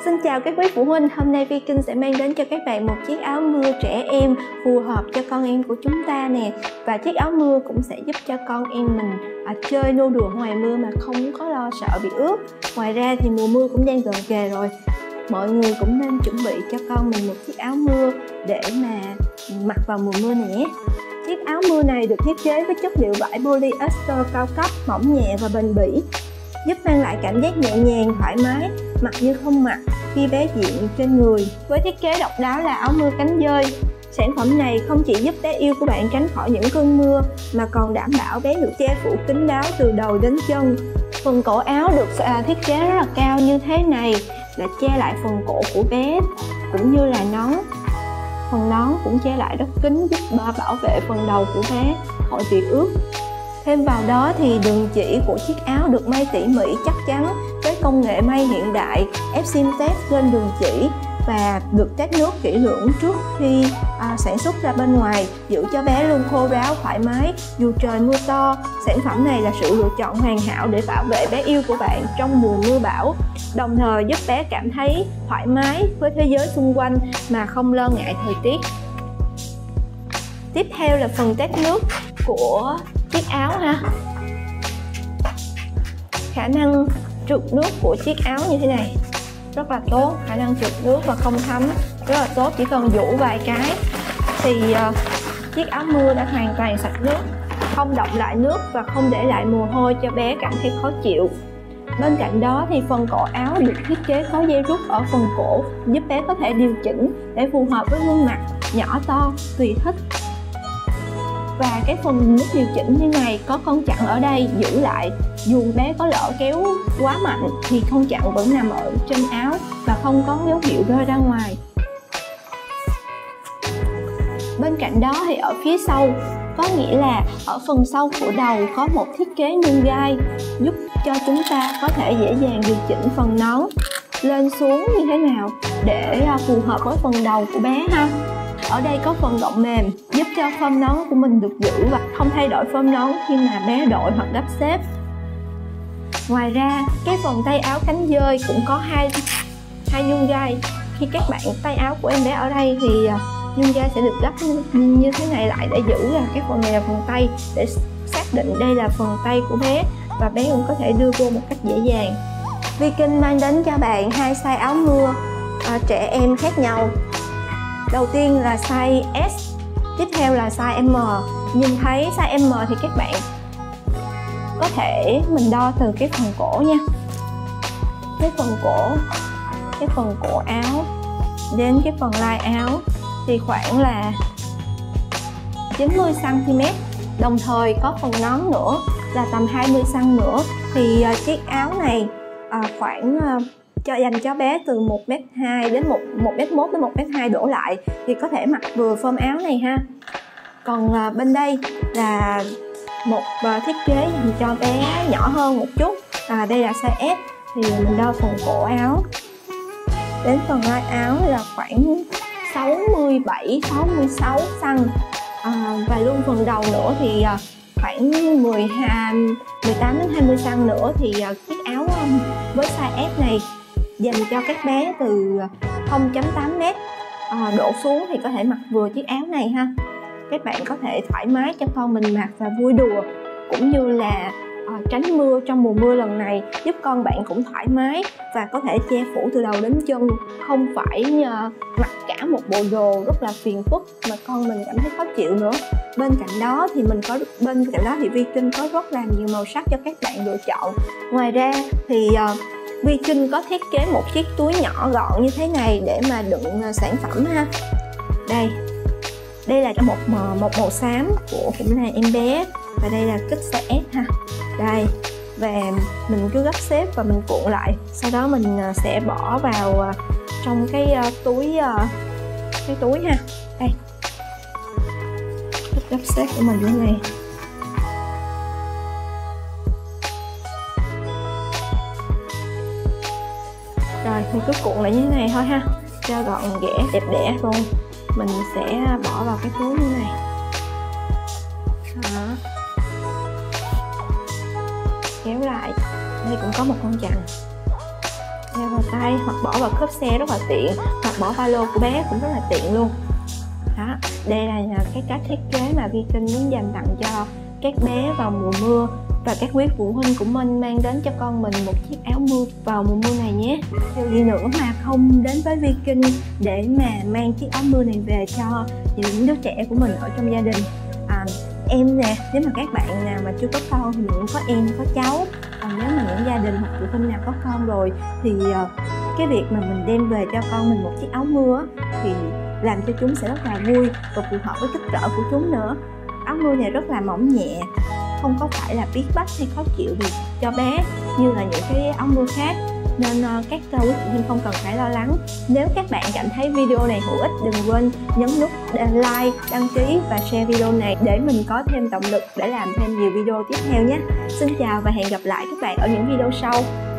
Xin chào các quý phụ huynh, hôm nay Vi Kinh sẽ mang đến cho các bạn một chiếc áo mưa trẻ em phù hợp cho con em của chúng ta nè. Và chiếc áo mưa cũng sẽ giúp cho con em mình chơi nô đùa ngoài mưa mà không có lo sợ bị ướt. Ngoài ra thì mùa mưa cũng đang gần kề rồi, mọi người cũng nên chuẩn bị cho con mình một chiếc áo mưa để mà mặc vào mùa mưa nhé. Chiếc áo mưa này được thiết kế với chất liệu vải polyester cao cấp, mỏng nhẹ và bền bỉ, giúp mang lại cảm giác nhẹ nhàng, thoải mái, mặc như không mặc khi bé diện trên người. Với thiết kế độc đáo là áo mưa cánh dơi, sản phẩm này không chỉ giúp bé yêu của bạn tránh khỏi những cơn mưa mà còn đảm bảo bé được che phủ kín đáo từ đầu đến chân. Phần cổ áo được thiết kế rất là cao như thế này là che lại phần cổ của bé, cũng như là nón. Phần nón cũng che lại rất kín, giúp bảo vệ phần đầu của bé khỏi bị ướt. Thêm vào đó thì đường chỉ của chiếc áo được may tỉ mỉ chắc chắn với công nghệ may hiện đại, ép sim test lên đường chỉ và được test nước kỹ lưỡng trước khi sản xuất ra bên ngoài, giữ cho bé luôn khô ráo thoải mái dù trời mưa to. Sản phẩm này là sự lựa chọn hoàn hảo để bảo vệ bé yêu của bạn trong mùa mưa bão, đồng thời giúp bé cảm thấy thoải mái với thế giới xung quanh mà không lo ngại thời tiết. Tiếp theo là phần test nước của chiếc áo ha. Khả năng trượt nước của chiếc áo như thế này rất là tốt, khả năng trượt nước và không thấm rất là tốt, chỉ cần vũ vài cái thì chiếc áo mưa đã hoàn toàn sạch nước, không đọng lại nước và không để lại mồ hôi cho bé cảm thấy khó chịu. Bên cạnh đó thì phần cổ áo được thiết kế có dây rút ở phần cổ, giúp bé có thể điều chỉnh để phù hợp với gương mặt nhỏ to tùy thích. Và cái phần nút điều chỉnh như này có con chặn ở đây giữ lại, dù bé có lỡ kéo quá mạnh thì con chặn vẫn nằm ở trên áo và không có dấu hiệu rơi ra ngoài. Bên cạnh đó thì ở phía sau, có nghĩa là ở phần sau của đầu có một thiết kế nâng gai, giúp cho chúng ta có thể dễ dàng điều chỉnh phần nón lên xuống như thế nào để phù hợp với phần đầu của bé ha. Ở đây có phần gọng mềm giúp cho phơm nón của mình được giữ và không thay đổi phơm nón khi mà bé đội hoặc gấp xếp. Ngoài ra, cái phần tay áo cánh dơi cũng có hai nhung gai. Khi các bạn tay áo của em bé ở đây thì nhung gai sẽ được gấp như thế này lại để giữ là cái phần này là phần tay, để xác định đây là phần tay của bé và bé cũng có thể đưa vô một cách dễ dàng. Vi Kinh mang đến cho bạn hai size áo mưa trẻ em khác nhau. Đầu tiên là size S, tiếp theo là size M. Nhìn thấy size M thì các bạn có thể mình đo từ cái phần cổ nha. Cái phần cổ áo đến cái phần lai áo thì khoảng là 90 cm. Đồng thời có phần nón nữa là tầm 20 cm nữa. Thì chiếc áo này khoảng dành cho bé từ 1m2 đến 1m1 đến 1m2 đổ lại thì có thể mặc vừa phơm áo này ha. Còn bên đây là một thiết kế dành cho bé nhỏ hơn một chút, đây là size S thì mình đo phần cổ áo đến phần lai áo là khoảng 67-66 cm, và luôn phần đầu nữa thì khoảng 18 đến 20 cm nữa. Thì chiếc áo với size S này dành cho các bé từ 0.8m đổ xuống thì có thể mặc vừa chiếc áo này ha. Các bạn có thể thoải mái cho con mình mặc và vui đùa, cũng như là tránh mưa trong mùa mưa lần này, giúp con bạn cũng thoải mái và có thể che phủ từ đầu đến chân, không phải mặc cả một bộ đồ rất là phiền phức mà con mình cảm thấy khó chịu nữa. Bên cạnh đó thì Vi Kinh có rất là nhiều màu sắc cho các bạn lựa chọn. Ngoài ra thì Vi Kinh có thiết kế một chiếc túi nhỏ gọn như thế này để mà đựng sản phẩm ha. Đây là một màu xám cũng là em bé, và đây là kích size S ha. Đây, và mình cứ gấp xếp và mình cuộn lại, sau đó mình sẽ bỏ vào trong cái túi ha. Đây, gấp xếp của mình như thế này. Rồi mình cứ cuộn lại như thế này thôi ha, cho gọn ghẽ đẹp đẽ luôn. Mình sẽ bỏ vào cái túi như này. Đó. Kéo lại, đây cũng có một con chặn. đeo vào tay hoặc bỏ vào cốp xe rất là tiện, hoặc bỏ ba lô của bé cũng rất là tiện luôn. Đó, đây là cái cách thiết kế mà Viking muốn dành tặng cho các bé vào mùa mưa, và các quý phụ huynh cũng nên mang đến cho con mình một chiếc áo mưa vào mùa mưa này nhé. Điều gì nữa mà không đến với Viking để mà mang chiếc áo mưa này về cho những đứa trẻ của mình ở trong gia đình. Em nè, nếu mà các bạn nào mà chưa có con thì mình cũng có em, có cháu. Còn nếu mà những gia đình hoặc phụ huynh nào có con rồi thì cái việc mà mình đem về cho con mình một chiếc áo mưa thì làm cho chúng sẽ rất là vui và phù hợp với kích cỡ của chúng nữa. Áo mưa này rất là mỏng nhẹ, không có phải là bí bách hay khó chịu được cho bé như là những cái áo mưa khác, nên các quý phụ huynh không cần phải lo lắng. Nếu các bạn cảm thấy video này hữu ích, đừng quên nhấn nút like, đăng ký và share video này để mình có thêm động lực để làm thêm nhiều video tiếp theo nhé. Xin chào và hẹn gặp lại các bạn ở những video sau.